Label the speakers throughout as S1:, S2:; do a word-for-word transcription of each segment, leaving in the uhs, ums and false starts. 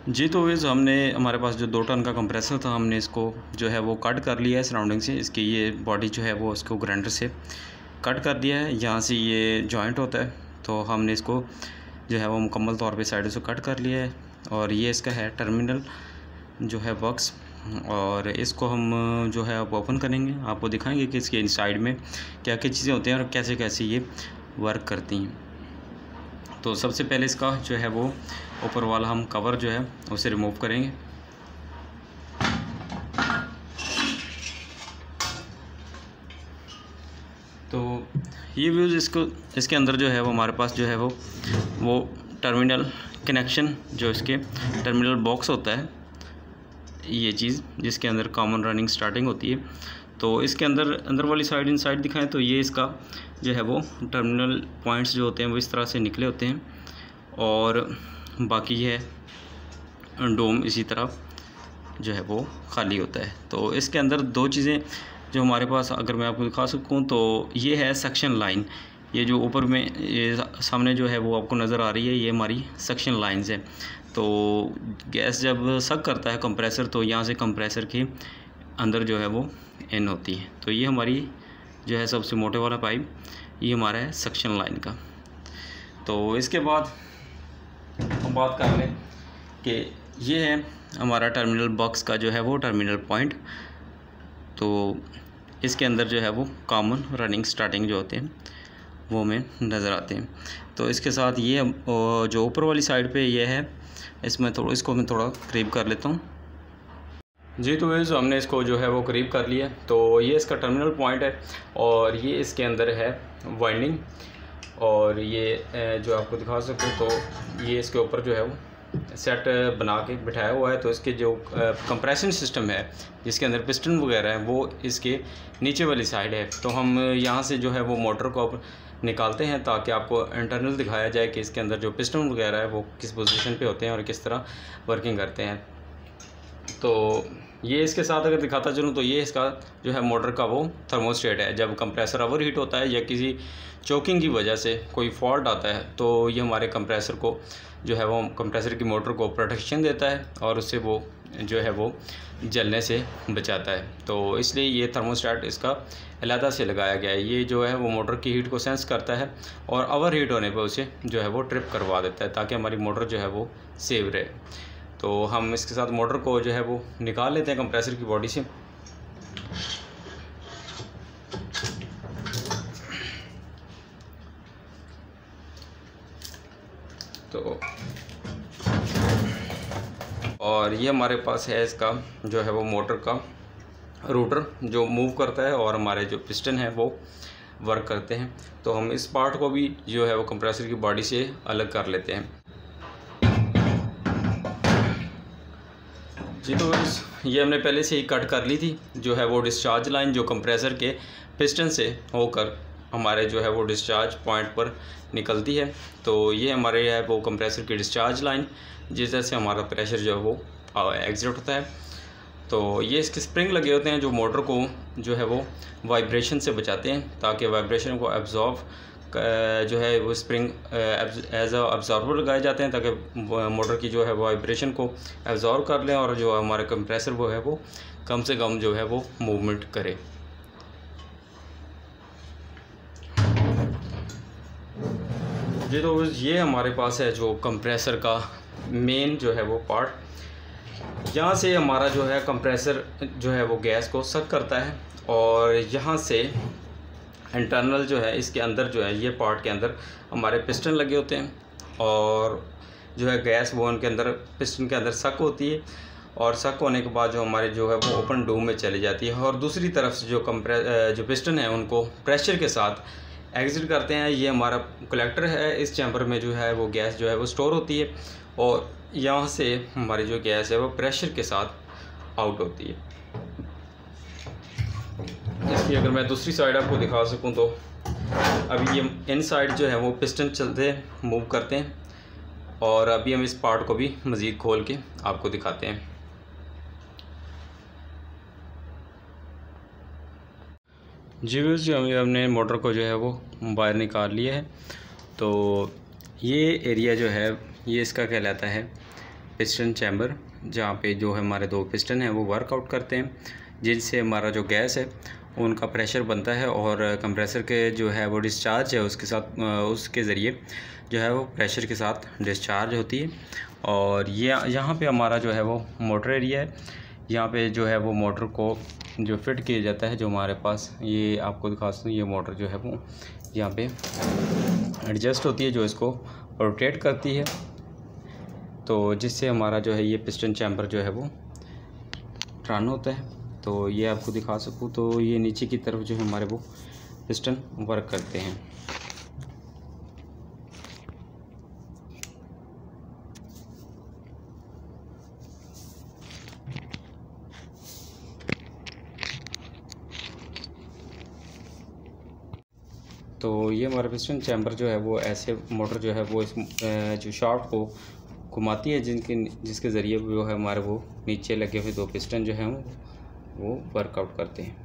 S1: जी, तो वैसे हमने हमारे पास जो दो टन का कंप्रेसर था, हमने इसको जो है वो कट कर लिया है सराउंडिंग से। इसकी ये बॉडी जो है वो इसको ग्राइंडर से कट कर दिया है। यहाँ से ये जॉइंट होता है, तो हमने इसको जो है वो मुकम्मल तौर पे साइडों से कट कर लिया है। और ये इसका है टर्मिनल जो है बॉक्स, और इसको हम जो है अब ओपन करेंगे, आपको दिखाएंगे कि इसके इनसाइड में क्या क्या चीज़ें होती हैं और कैसे कैसे ये वर्क करती हैं। तो सबसे पहले इसका जो है वो ऊपर वाला हम कवर जो है उसे रिमूव करेंगे। तो ये व्यूज़ इसको इसके अंदर जो है वो हमारे पास जो है वो वो टर्मिनल कनेक्शन, जो इसके टर्मिनल बॉक्स होता है, ये चीज़ जिसके अंदर कॉमन रनिंग स्टार्टिंग होती है। तो इसके अंदर अंदर वाली साइड इन साइड दिखाएं तो ये इसका जो है वो टर्मिनल पॉइंट्स जो होते हैं वो इस तरह से निकले होते हैं, और बाकी है डोम इसी तरह जो है वो खाली होता है। तो इसके अंदर दो चीज़ें जो हमारे पास, अगर मैं आपको दिखा सकूं तो ये है सक्शन लाइन। ये जो ऊपर में ये सामने जो है वो आपको नज़र आ रही है, ये हमारी सक्शन लाइंस है। तो गैस जब सक करता है कंप्रेसर, तो यहाँ से कंप्रेसर के अंदर जो है वो इन होती है। तो ये हमारी जो है सबसे मोटे वाला पाइप, ये हमारा है सक्शन लाइन का। तो इसके बाद हम बात कर लें कि ये है हमारा टर्मिनल बॉक्स का जो है वो टर्मिनल पॉइंट। तो इसके अंदर जो है वो कॉमन रनिंग स्टार्टिंग जो होते हैं वो हमें नज़र आते हैं। तो इसके साथ ये जो ऊपर वाली साइड पे ये है, इसमें थोड़ा इसको मैं थोड़ा करीब कर लेता हूँ। जी, तो ये जो हमने इसको जो है वो करीब कर लिया। तो ये इसका टर्मिनल पॉइंट है, और ये इसके अंदर है वाइंडिंग, और ये जो आपको दिखा सकूँ तो ये इसके ऊपर जो है वो सेट बना के बिठाया हुआ है। तो इसके जो कंप्रेशन सिस्टम है जिसके अंदर पिस्टन वगैरह है वो इसके नीचे वाली साइड है। तो हम यहाँ से जो है वो मोटर को निकालते हैं ताकि आपको इंटरनल दिखाया जाए कि इसके अंदर जो पिस्टन वगैरह है वो किस पोजीशन पे होते हैं और किस तरह वर्किंग करते हैं। तो ये इसके साथ अगर दिखाता चलूँ तो ये इसका जो है मोटर का वो थर्मोस्टेट है। जब कंप्रेसर ओवर हीट होता है या किसी चोकिंग की वजह से कोई फॉल्ट आता है, तो ये हमारे कंप्रेसर को जो है वो कंप्रेसर की मोटर को प्रोटेक्शन देता है और उससे वो जो है वो जलने से बचाता है। तो इसलिए ये थर्मोस्टेट इसका अलहदा से लगाया गया है। ये जो है वो मोटर की हीट को सेंस करता है और ओवर हीट होने पर उसे जो है वो ट्रिप करवा देता है, ताकि हमारी मोटर जो है वो सेव रहे। तो हम इसके साथ मोटर को जो है वो निकाल लेते हैं कंप्रेसर की बॉडी से। तो और ये हमारे पास है इसका जो है वो मोटर का रोटर जो मूव करता है, और हमारे जो पिस्टन है वो वर्क करते हैं। तो हम इस पार्ट को भी जो है वो कंप्रेसर की बॉडी से अलग कर लेते हैं। जी, तो ये हमने पहले से ही कट कर ली थी, जो है वो डिस्चार्ज लाइन जो कंप्रेसर के पिस्टन से होकर हमारे जो है वो डिस्चार्ज पॉइंट पर निकलती है। तो ये हमारे है वो कंप्रेसर की डिस्चार्ज लाइन, जिस तरह से हमारा प्रेशर जो है वो एग्जिट होता है। तो ये इसके स्प्रिंग लगे होते हैं जो मोटर को जो है वो वाइब्रेशन से बचाते हैं, ताकि वाइब्रेशन को एब्जॉर्व जो है वो स्प्रिंग एज अ अब्जॉर्बर लगाए जाते हैं, ताकि मोटर की जो है वाइब्रेशन को एब्जॉर्व कर लें और जो हमारे कंप्रेसर वो है वो कम से कम जो है वो मूवमेंट करे। जी, तो ये हमारे पास है जो कंप्रेसर का मेन जो है वो पार्ट। यहाँ से हमारा जो है कंप्रेसर जो है वो गैस को सक करता है, और यहाँ से इंटरनल जो है इसके अंदर जो है ये पार्ट के अंदर हमारे पिस्टन लगे होते हैं, और जो है गैस वो उनके अंदर पिस्टन के अंदर सक होती है, और सक होने के बाद जो हमारे जो है वो ओपन डूम में चली जाती है। और दूसरी तरफ से जो कंप्रे जो पिस्टन है उनको प्रेशर के साथ एग्जिट करते हैं। ये हमारा कलेक्टर है, इस चैम्बर में जो है वो गैस जो है वो स्टोर होती है, और यहाँ से हमारी जो गैस है वो प्रेशर के साथ आउट होती है। इसकी अगर मैं दूसरी साइड आपको दिखा सकूं तो अभी ये इन साइड जो है वो पिस्टन चलते हैं, मूव करते हैं, और अभी हम इस पार्ट को भी मज़ीद खोल के आपको दिखाते हैं। जी व्यूज़, जो हमने मोटर को जो है वो बाहर निकाल लिया है। तो ये एरिया जो है ये इसका कहलाता है पिस्टन चैम्बर, जहाँ पे जो है हमारे दो पिस्टन हैं वो वर्कआउट करते हैं, जिनसे हमारा जो गैस है उनका प्रेशर बनता है और कंप्रेसर के जो है वो डिस्चार्ज है उसके साथ उसके ज़रिए जो है वो प्रेशर के साथ डिस्चार्ज होती है। और ये यहाँ पे हमारा जो है वो मोटर एरिया है। यहाँ पे जो है वो मोटर को जो फिट किया जाता है, जो हमारे पास ये आपको दिखा सकता हूँ, ये मोटर जो है वो यहाँ पे एडजस्ट होती है, जो इसको रोटेट करती है, तो जिससे हमारा जो है ये पिस्टन चैम्बर जो है वो रन होता है। तो ये आपको दिखा सकूँ तो ये नीचे की तरफ जो है हमारे वो पिस्टन वर्क करते हैं। तो ये हमारा पिस्टन चैम्बर जो है वो ऐसे मोटर जो है वो इस जो शाफ्ट को घुमाती है, जिनके जिसके ज़रिए वो है हमारे वो नीचे लगे हुए दो पिस्टन जो हैं वो वर्कआउट करते हैं।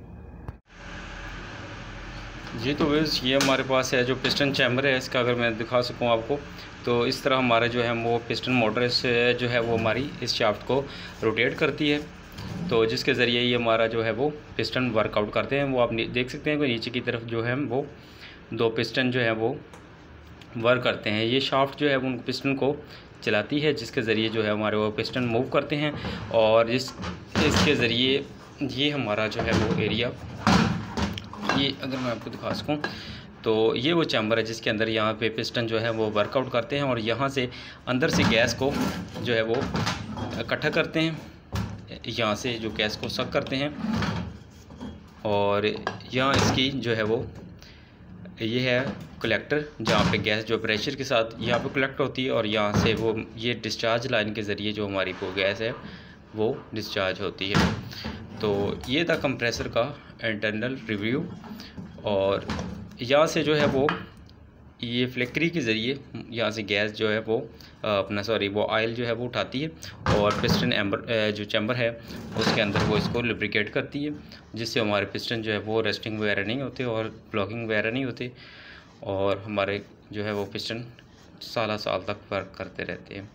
S1: जी तो वैसे ये हमारे पास है जो पिस्टन चैम्बर है, इसका अगर मैं दिखा सकूं आपको तो इस तरह हमारे जो है वो पिस्टन मोटर से जो है वो हमारी इस शाफ्ट को रोटेट करती है, तो जिसके ज़रिए ये हमारा जो है वो पिस्टन वर्कआउट करते हैं। वो आप देख सकते हैं कि नीचे की तरफ जो है वो दो पिस्टन जो है वो वर्क करते हैं। ये शाफ्ट जो है उन पिस्टन को चलाती है, जिसके ज़रिए जो है हमारे वो पिस्टन मूव करते हैं, और इस इसके ज़रिए ये हमारा जो है वो एरिया, ये अगर मैं आपको दिखा सकूं तो ये वो चैम्बर है जिसके अंदर यहाँ पे पिस्टन जो है वो वर्कआउट करते हैं और यहाँ से अंदर से गैस को जो है वो इकट्ठा करते हैं, यहाँ से जो गैस को सक करते हैं, और यहाँ इसकी जो है वो ये है कलेक्टर, जहाँ पे गैस जो प्रेशर के साथ यहाँ पे कलेक्ट होती है, और यहाँ से वो ये डिस्चार्ज लाइन के ज़रिए जो हमारी वो गैस है वो डिस्चार्ज होती है। तो ये था कंप्रेसर का इंटरनल रिव्यू, और यहाँ से जो है वो ये फ्लेक्री के ज़रिए यहाँ से गैस जो है वो अपना सॉरी वो ऑयल जो है वो उठाती है, और पिस्टन एम्बर जो चैम्बर है उसके अंदर वो इसको लुब्रिकेट करती है, जिससे हमारे पिस्टन जो है वो रेस्टिंग वगैरह नहीं होते और ब्लॉकिंग वगैरह नहीं होते, और हमारे जो है वो पिस्टन साल साल तक वर्क करते रहते हैं।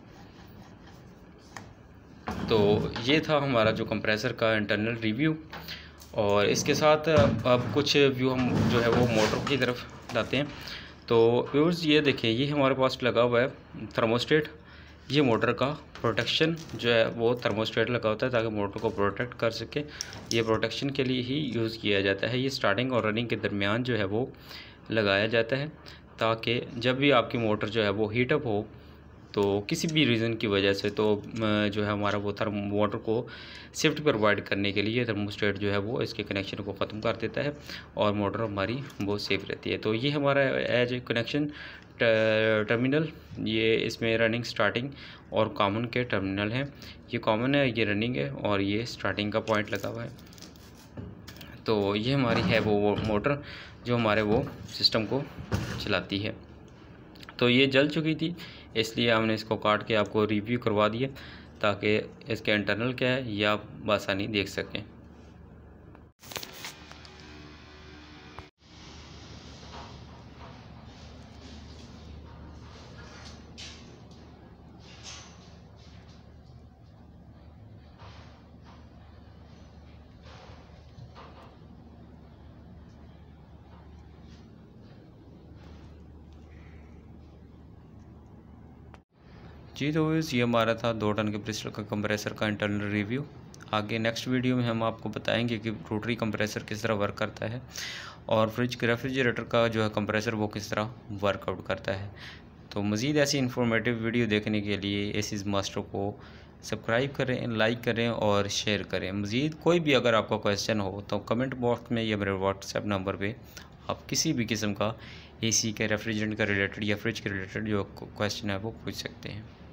S1: तो ये था हमारा जो कंप्रेसर का इंटरनल रिव्यू, और इसके साथ अब कुछ व्यू हम जो है वो मोटर की तरफ लाते हैं। तो व्यूअर्स ये देखिए, ये हमारे पास लगा हुआ है थर्मोस्टेट। ये मोटर का प्रोटेक्शन जो है वो थर्मोस्टेट लगा होता है ताकि मोटर को प्रोटेक्ट कर सके। ये प्रोटेक्शन के लिए ही यूज़ किया जाता है। ये स्टार्टिंग और रनिंग के दरमियान जो है वो लगाया जाता है, ताकि जब भी आपकी मोटर जो है वो हीटअप हो तो किसी भी रीज़न की वजह से तो जो है हमारा वो थर्म मोटर को शिफ्ट प्रोवाइड करने के लिए थर्मोस्टेट जो है वो इसके कनेक्शन को ख़त्म कर देता है और मोटर हमारी वो सेफ रहती है। तो ये हमारा एज ए कनेक्शन टर्मिनल, ये इसमें रनिंग, स्टार्टिंग और कॉमन के टर्मिनल हैं। ये कॉमन है, ये रनिंग है, और ये स्टार्टिंग का पॉइंट लगा हुआ है। तो ये हमारी है वो, वो मोटर जो हमारे वो सिस्टम को चलाती है। तो ये जल चुकी थी, इसलिए हमने इसको काट के आपको रिव्यू करवा दिया ताकि इसके इंटरनल क्या है ये आप आसानी देख सकें। जी तो ये हमारा था दो टन के पिस्टन का कंप्रेसर का इंटरनल रिव्यू। आगे नेक्स्ट वीडियो में हम आपको बताएंगे कि रोटरी कंप्रेसर किस तरह वर्क करता है और फ्रिज के रेफ्रिजरेटर का जो है कंप्रेसर वो किस तरह वर्कआउट करता है। तो मज़ीद ऐसी इन्फॉर्मेटिव वीडियो देखने के लिए एसीज मास्टर को सब्सक्राइब करें, लाइक करें और शेयर करें। मज़ीद कोई भी अगर आपका क्वेश्चन हो तो कमेंट बॉक्स में या मेरे व्हाट्सएप नंबर पे आप किसी भी किस्म का एसी के, रेफ्रिजरेंट का रिलेटेड या फ्रिज के रिलेटेड जो क्वेश्चन है वो पूछ सकते हैं।